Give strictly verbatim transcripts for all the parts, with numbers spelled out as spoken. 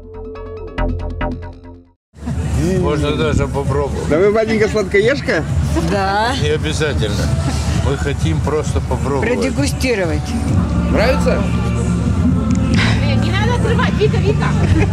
Можно даже попробовать. Да вы, батенька, сладкоежка? Да. Не обязательно. Мы хотим просто попробовать. Продегустировать. Нравится? Не надо отрывать, Вика, Вика.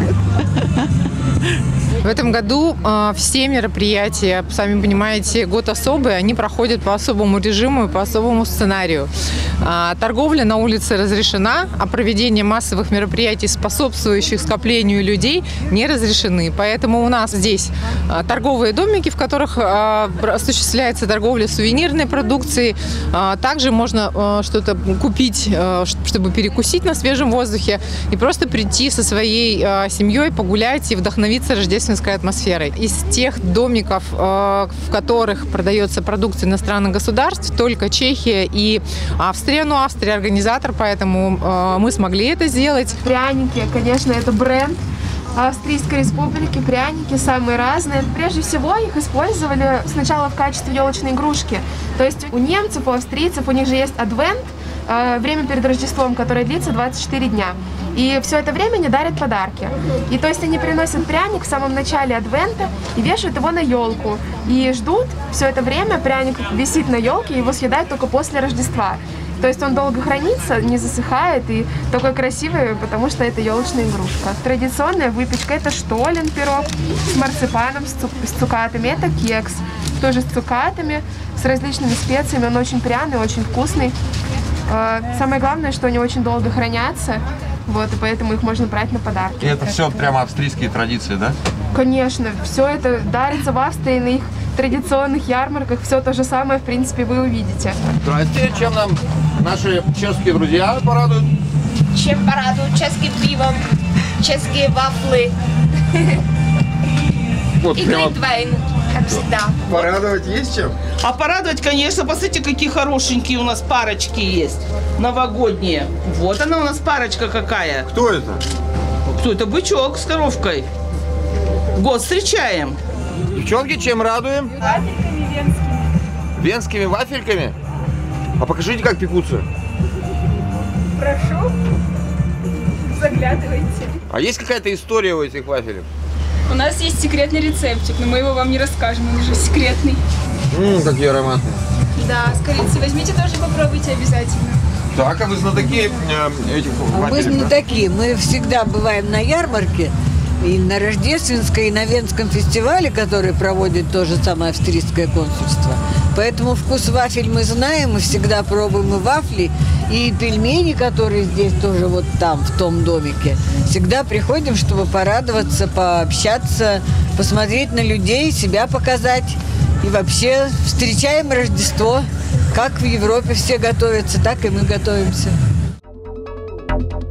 В этом году э, все мероприятия, сами понимаете, год особый, они проходят по особому режиму и по особому сценарию. Э, торговля на улице разрешена, а проведение массовых мероприятий, способствующих скоплению людей, не разрешены. Поэтому у нас здесь э, торговые домики, в которых э, осуществляется торговля сувенирной продукцией. Э, также можно э, что-то купить, э, чтобы перекусить на свежем воздухе и просто прийти со своей э, семьей, погулять и вдохновиться рождественской атмосферой. Из тех домиков, в которых продается продукция иностранных государств, только Чехия и Австрия. Ну, Австрия организатор, поэтому мы смогли это сделать. Пряники, конечно, это бренд Австрийской Республики. Пряники самые разные. Прежде всего их использовали сначала в качестве елочной игрушки. То есть у немцев, у австрийцев, у них же есть адвент, время перед Рождеством, которое длится двадцать четыре дня. И все это время они дарят подарки. И то есть они приносят пряник в самом начале адвента и вешают его на елку. И ждут все это время, пряник висит на елке, его съедают только после Рождества. То есть он долго хранится, не засыхает и такой красивый, потому что это елочная игрушка. Традиционная выпечка — это штолен, пирог с марципаном, с, цук с цукатами. Это кекс, тоже с цукатами, с различными специями. Он очень пряный, очень вкусный. Самое главное, что они очень долго хранятся, вот, и поэтому их можно брать на подарки. И это все прямо австрийские традиции, да? Конечно, все это дарится в Австрии на их традиционных ярмарках, все то же самое, в принципе, вы увидите. Здрасте, чем нам наши чешские друзья порадуют? Чем порадуют? Чешским пивом, чешские вафли Вот и прямо... глинтвейн, как всегда. Порадовать есть чем? А порадовать, конечно, посмотрите, какие хорошенькие у нас парочки есть. Новогодние. Вот она у нас парочка какая. Кто это? Кто это? Бычок с коровкой. Год встречаем. Девчонки, чем радуем? Вафельками венскими. Венскими вафельками? А покажите, как пекутся. Прошу, заглядывайте. А есть какая-то история у этих вафелек? У нас есть секретный рецептик, но мы его вам не расскажем, он уже секретный. Ммм, какие ароматные. Да, с корицей возьмите тоже, попробуйте обязательно. Так, а вы знатоки э, этих вафелек? Мы знатоки, мы всегда бываем на ярмарке, и на Рождественской, и на Венском фестивале, который проводит то же самое австрийское консульство. Поэтому вкус вафель мы знаем, мы всегда пробуем и вафли, и пельмени, которые здесь тоже вот там, в том домике. Всегда приходим, чтобы порадоваться, пообщаться, посмотреть на людей, себя показать. И вообще встречаем Рождество. Как в Европе все готовятся, так и мы готовимся.